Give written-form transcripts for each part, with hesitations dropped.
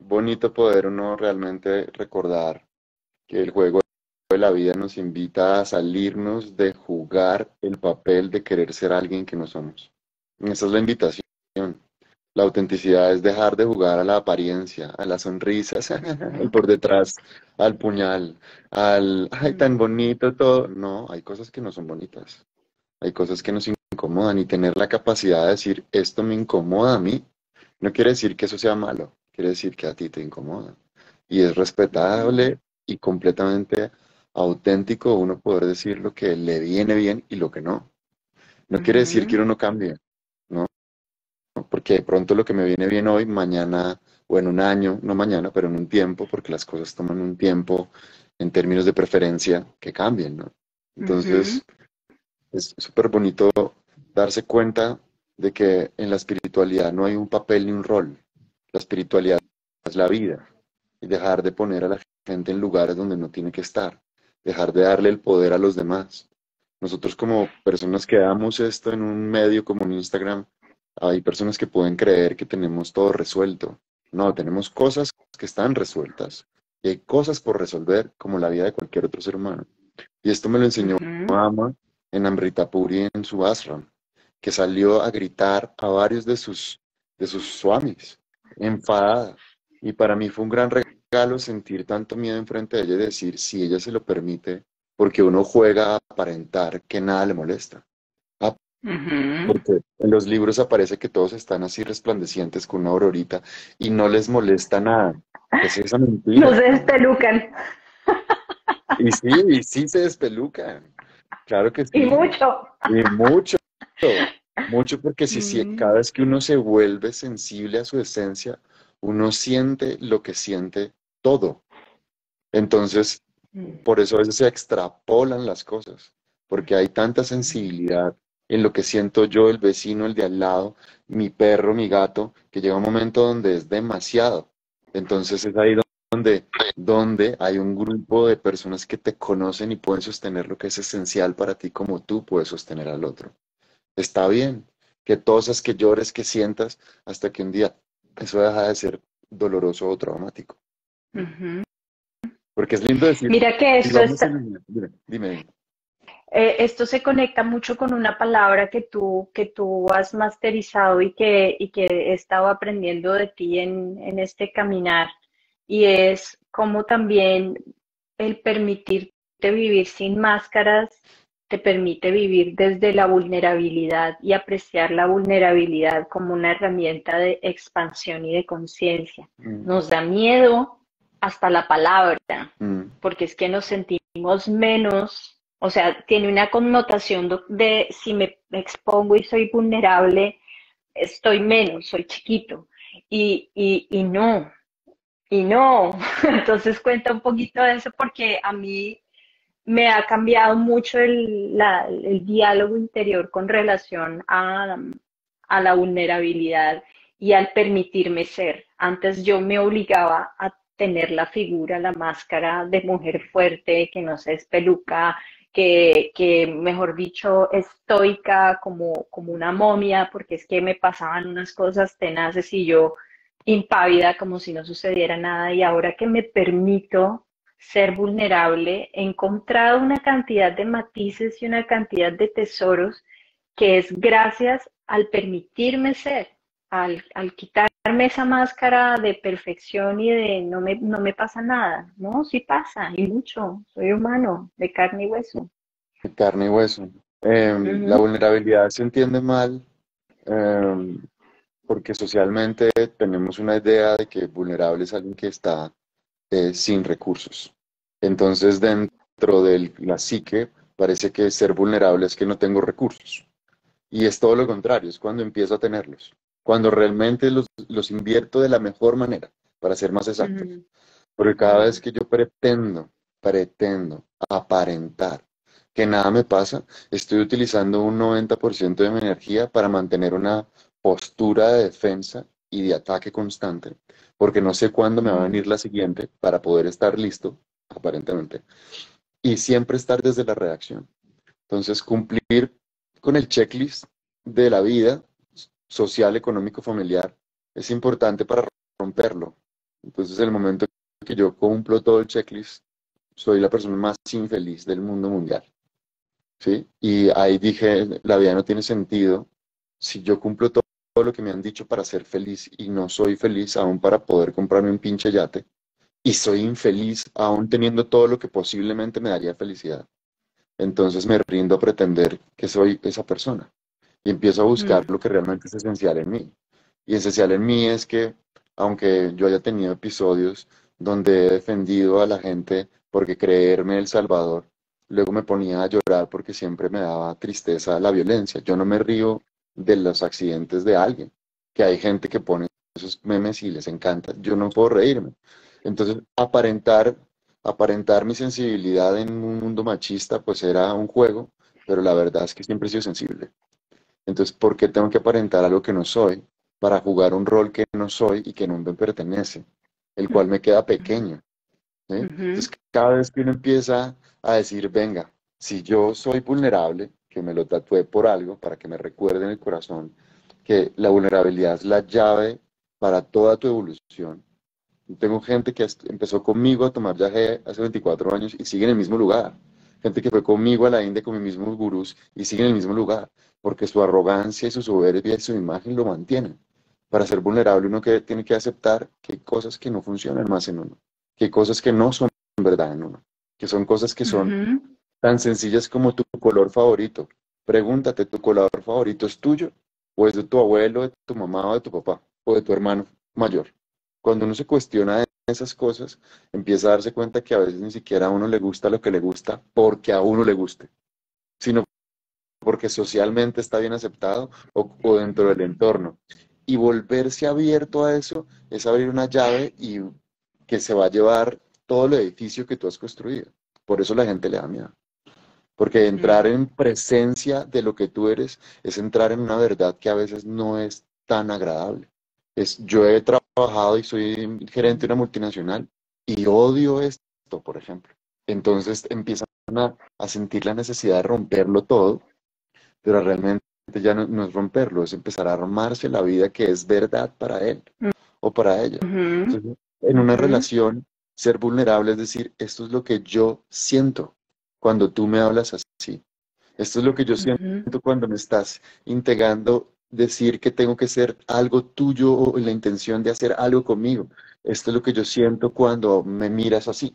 bonito poder uno realmente recordar que el juego de la vida nos invita a salirnos de jugar el papel de querer ser alguien que no somos. Esa es la invitación. La autenticidad es dejar de jugar a la apariencia, a las sonrisas, al por detrás, al puñal, al, ay, tan Ujú, bonito todo. No, hay cosas que no son bonitas. Hay cosas que nos incomodan y tener la capacidad de decir, esto me incomoda a mí, no quiere decir que eso sea malo, quiere decir que a ti te incomoda. Y es ujú, respetable y completamente auténtico uno poder decir lo que le viene bien y lo que no. No quiere decir que ujú, uno no cambie, ¿no? Porque de pronto lo que me viene bien hoy, mañana o en un año, no mañana, pero en un tiempo, porque las cosas toman un tiempo en términos de preferencia que cambien, ¿no? ujú, Entonces, es súper bonito darse cuenta de que en la espiritualidad no hay un papel ni un rol. La espiritualidad es la vida y dejar de poner a la gente en lugares donde no tiene que estar, dejar de darle el poder a los demás. Nosotros como personas que damos esto en un medio como un Instagram, hay personas que pueden creer que tenemos todo resuelto. No, tenemos cosas que están resueltas y hay cosas por resolver como la vida de cualquier otro ser humano. Y esto me lo enseñó ujú. Ama en Amrita Puri en su ashram, que salió a gritar a varios de sus swamis, enfadada. Y para mí fue un gran regalo sentir tanto miedo enfrente de ella y decir, si ella se lo permite, porque uno juega a aparentar que nada le molesta. Ah, Ujú. porque en los libros aparece que todos están así resplandecientes con una aurorita y no les molesta nada. ¿Qué es esa No mentira? se despelucan. Y sí se despelucan. Claro que Y sí. mucho. Y mucho, mucho porque si Mm, cada vez que uno se vuelve sensible a su esencia, uno siente lo que siente todo. Entonces, mm, por eso a veces se extrapolan las cosas, porque hay tanta sensibilidad en lo que siento yo, el vecino, el de al lado, mi perro, mi gato, que llega un momento donde es demasiado. Entonces es ahí donde hay un grupo de personas que te conocen y pueden sostener lo que es esencial para ti como tú puedes sostener al otro. Está bien que tosas, que llores, que sientas, hasta que un día eso deja de ser doloroso o traumático. ujú. Porque es lindo decir, Mira que vivamos en el... Dime, dime. esto se conecta mucho con una palabra que tú has masterizado y que he estado aprendiendo de ti en este caminar, y es como también el permitirte vivir sin máscaras te permite vivir desde la vulnerabilidad y apreciar la vulnerabilidad como una herramienta de expansión y de conciencia. Mm, Nos da miedo hasta la palabra, mm, porque es que nos sentimos menos, o sea, tiene una connotación de si me expongo y soy vulnerable, estoy menos, soy chiquito. Y no, y no. Entonces cuenta un poquito de eso porque a mí me ha cambiado mucho el diálogo interior con relación a la vulnerabilidad y al permitirme ser. Antes yo me obligaba a tener la figura, la máscara de mujer fuerte, que no se espeluca, que mejor dicho, estoica, como una momia, porque es que me pasaban unas cosas tenaces y yo impávida como si no sucediera nada. Y ahora que me permito ser vulnerable, he encontrado una cantidad de matices y una cantidad de tesoros que es gracias al permitirme ser, al quitarme esa máscara de perfección y de no me pasa nada. No, sí pasa, y mucho. Soy humano, de carne y hueso. de carne y hueso. La Ujú, vulnerabilidad se entiende mal porque socialmente tenemos una idea de que vulnerable es alguien que está sin recursos. Entonces, dentro de la psique, parece que ser vulnerable es que no tengo recursos. Y es todo lo contrario, es cuando empiezo a tenerlos, cuando realmente los invierto de la mejor manera, para ser más exactos. ujú, Porque cada vez ujú, que yo pretendo aparentar que nada me pasa, estoy utilizando un 90% de mi energía para mantener una postura de defensa y de ataque constante, porque no sé cuándo me va a ujú, venir la siguiente para poder estar listo, aparentemente, y siempre estar desde la reacción. Entonces, cumplir con el checklist de la vida social, económico, familiar es importante para romperlo. Entonces, el momento que yo cumplo todo el checklist, soy la persona más infeliz del mundo mundial, ¿sí? Y ahí dije, la vida no tiene sentido si yo cumplo todo lo que me han dicho para ser feliz y no soy feliz aún para poder comprarme un pinche yate y soy infeliz aún teniendo todo lo que posiblemente me daría felicidad. Entonces me rindo a pretender que soy esa persona y empiezo a buscar Mm, lo que realmente es esencial en mí. Y esencial en mí es que, aunque yo haya tenido episodios donde he defendido a la gente porque creerme el Salvador, luego me ponía a llorar porque siempre me daba tristeza la violencia. Yo no me río de los accidentes de alguien, que hay gente que pone esos memes y les encanta. Yo no puedo reírme. Entonces, aparentar mi sensibilidad en un mundo machista, pues era un juego, pero la verdad es que siempre he sido sensible. Entonces, ¿por qué tengo que aparentar algo que no soy para jugar un rol que no soy y que no me pertenece, el cual me queda pequeño? ¿Sí? ujú, Entonces, cada vez que uno empieza a decir, venga, si yo soy vulnerable, que me lo tatué por algo, para que me recuerde en el corazón que la vulnerabilidad es la llave para toda tu evolución. Tengo gente que empezó conmigo a tomar yagé hace 24 años y sigue en el mismo lugar. Gente que fue conmigo a la India con mis mismos gurús y sigue en el mismo lugar, porque su arrogancia y su soberbia y su imagen lo mantienen. Para ser vulnerable uno que tiene que aceptar que hay cosas que no funcionan más en uno, que hay cosas que no son verdad en uno, que son cosas que son ujú. tan sencillas como tu color favorito. Pregúntate, ¿tu color favorito es tuyo o es de tu abuelo, de tu mamá o de tu papá o de tu hermano mayor? Cuando uno se cuestiona esas cosas, empieza a darse cuenta que a veces ni siquiera a uno le gusta lo que le gusta porque a uno le guste, sino porque socialmente está bien aceptado o dentro del entorno. Y volverse abierto a eso es abrir una llave y que se va a llevar todo el edificio que tú has construido. Por eso la gente le da miedo. Porque entrar Mm, en presencia de lo que tú eres es entrar en una verdad que a veces no es tan agradable. Yo he trabajado y soy gerente de una multinacional y odio esto, por ejemplo. Entonces empiezan a sentir la necesidad de romperlo todo, pero realmente ya no es romperlo, es empezar a armarse la vida que es verdad para él o para ella. ujú, Entonces, en una ujú, relación, ser vulnerable es decir, esto es lo que yo siento cuando tú me hablas así. Esto es lo que yo siento ujú, cuando me estás integrando, decir que tengo que ser algo tuyo o la intención de hacer algo conmigo. Esto es lo que yo siento cuando me miras así,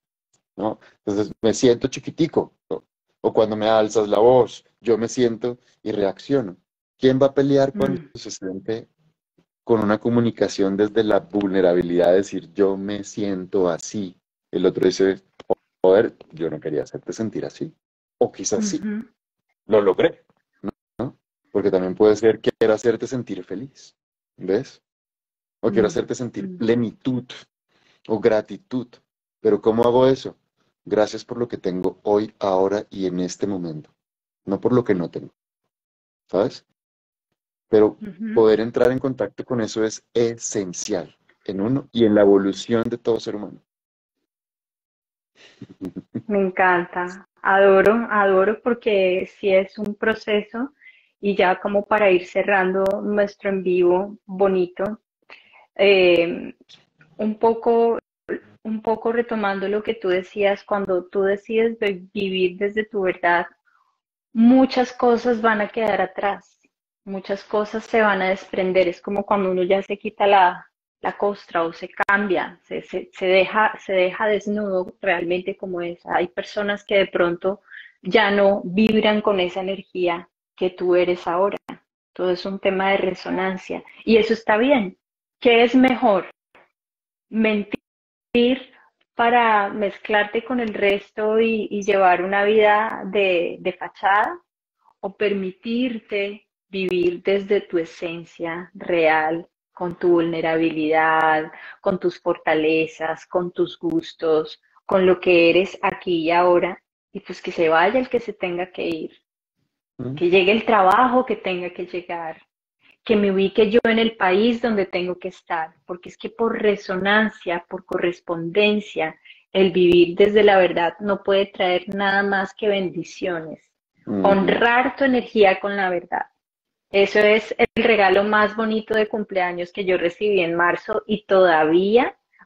¿no? Entonces me siento chiquitico, ¿no? O cuando me alzas la voz, yo me siento y reacciono. ¿Quién va a pelear cuando mm, se siente con una comunicación desde la vulnerabilidad de decir yo me siento así? El otro dice, joder, yo no quería hacerte sentir así. O quizás sí, ujú, lo logré, ¿no? Porque también puede ser que quiero hacerte sentir feliz, ¿ves? O quiero mm, hacerte sentir mm. plenitud o gratitud. Pero ¿cómo hago eso? Gracias por lo que tengo hoy, ahora y en este momento, no por lo que no tengo, ¿sabes? Pero Ujú. poder entrar en contacto con eso es esencial en uno y en la evolución de todo ser humano. Me encanta, adoro, adoro porque sí es un proceso y ya como para ir cerrando nuestro en vivo bonito, eh, un poco, un poco retomando lo que tú decías, cuando tú decides vivir desde tu verdad, muchas cosas van a quedar atrás, muchas cosas se van a desprender, es como cuando uno ya se quita la costra o se cambia, se deja desnudo realmente como es. Hay personas que de pronto ya no vibran con esa energía que tú eres ahora. Todo es un tema de resonancia y eso está bien. ¿Qué es mejor? ¿Mentir para mezclarte con el resto y llevar una vida de fachada? ¿O permitirte vivir desde tu esencia real, con tu vulnerabilidad, con tus fortalezas, con tus gustos, con lo que eres aquí y ahora? Y pues que se vaya el que se tenga que ir, ¿Mm? que llegue el trabajo que tenga que llegar, que me ubique yo en el país donde tengo que estar, porque es que por resonancia, por correspondencia, el vivir desde la verdad no puede traer nada más que bendiciones. Ujú. Honrar tu energía con la verdad. Eso es el regalo más bonito de cumpleaños que yo recibí en marzo y todavía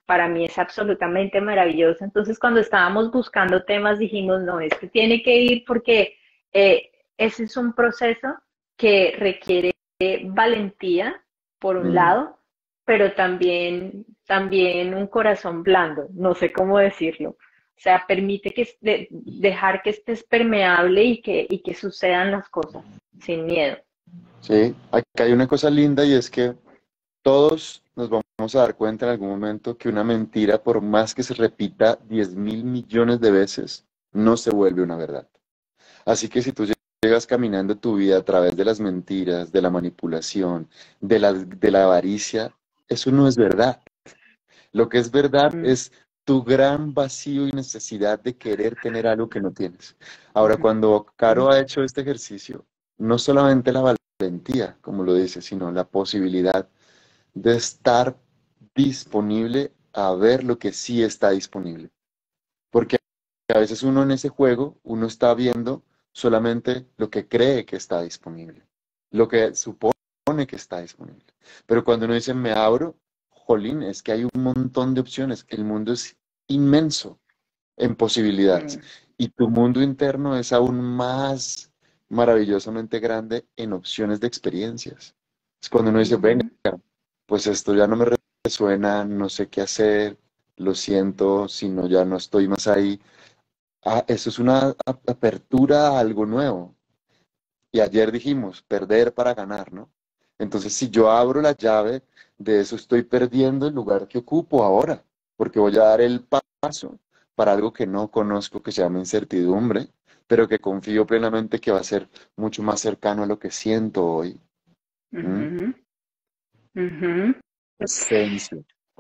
para mí es absolutamente maravilloso. Entonces, cuando estábamos buscando temas, dijimos, no, este tiene que ir porque ese es un proceso que requiere valentía, por un Mm, lado, pero también un corazón blando, no sé cómo decirlo. O sea, permite dejar que estés permeable y que sucedan las cosas sin miedo. sí, acá hay una cosa linda y es que todos nos vamos a dar cuenta en algún momento que una mentira, por más que se repita 10.000 millones de veces, no se vuelve una verdad. Así que si tú llegas caminando tu vida a través de las mentiras, de la manipulación, de la avaricia, eso no es verdad. Lo que es verdad Mm, es tu gran vacío y necesidad de querer tener algo que no tienes. Ahora, ujú, cuando ujú, Caro ha hecho este ejercicio, no solamente la valentía, como lo dice, sino la posibilidad de estar disponible a ver lo que sí está disponible. Porque a veces uno en ese juego, uno está viendo solamente lo que cree que está disponible, lo que supone que está disponible. Pero cuando uno dice me abro, jolín, es que hay un montón de opciones. El mundo es inmenso en posibilidades mm, y tu mundo interno es aún más maravillosamente grande en opciones de experiencias. Es cuando uno dice, venga, ujú. pues esto ya no me resuena, no sé qué hacer, lo siento, si no, ya no estoy más ahí. Ah, eso es una apertura a algo nuevo. Y ayer dijimos, perder para ganar, ¿no? Entonces, si yo abro la llave de eso, estoy perdiendo el lugar que ocupo ahora, porque voy a dar el paso para algo que no conozco, que se llama incertidumbre, pero que confío plenamente que va a ser mucho más cercano a lo que siento hoy. ¿Mm? Ujú, ujú. Esencia.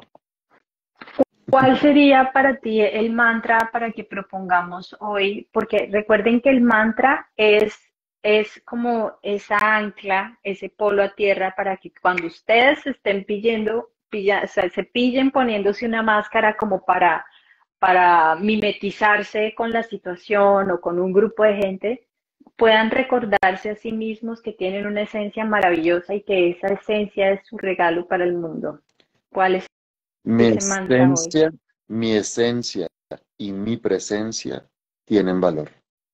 ¿Cuál sería para ti el mantra para que propongamos hoy? Porque recuerden que el mantra es como esa ancla, ese polo a tierra para que cuando ustedes se estén o sea, se pillen poniéndose una máscara como para mimetizarse con la situación o con un grupo de gente, puedan recordarse a sí mismos que tienen una esencia maravillosa y que esa esencia es su regalo para el mundo. ¿Cuál es Mi ese mantra hoy? esencia, mi esencia y mi presencia tienen valor.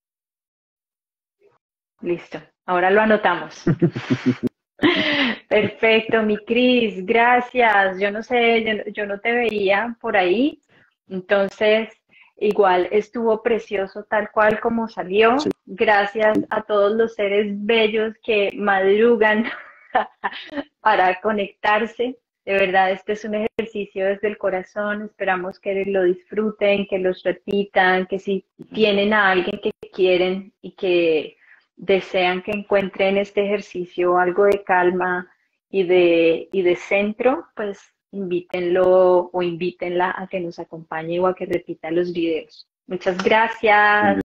Listo, ahora lo anotamos. Perfecto, mi Cris, gracias. Yo no sé, yo no te veía por ahí, entonces igual estuvo precioso tal cual como Sí. salió. Gracias a todos los seres bellos que madrugan para conectarse. De verdad, este es un ejercicio desde el corazón. Esperamos que lo disfruten, que los repitan, que si tienen a alguien que quieren y que desean que encuentren este ejercicio algo de calma y de centro, pues invítenlo o invítenla a que nos acompañe o a que repita los videos. Muchas gracias.